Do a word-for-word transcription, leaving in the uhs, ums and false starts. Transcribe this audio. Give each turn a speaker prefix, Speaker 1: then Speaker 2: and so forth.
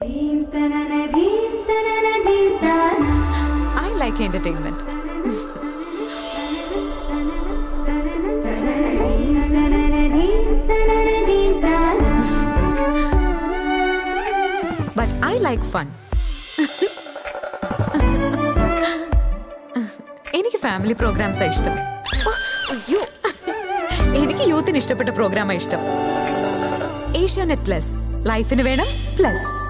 Speaker 1: I like entertainment. But I like fun. എനിക്ക് family പ്രോഗ്രാംസാണ് ഇഷ്ടം. അയ്യോ, എനിക്ക് യൂത്തിന് ഇഷ്ടപ്പെട്ട പ്രോഗ്രാമാണ് ഇഷ്ടം. ഏഷ്യാനെറ്റ് പ്ലസ്, ലൈഫിന് വേണം പ്ലസ്.